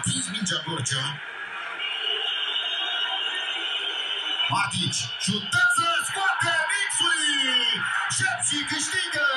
atins mingea Gorcea. Matic șutează, scoate Mixului! Chelsea câștigă!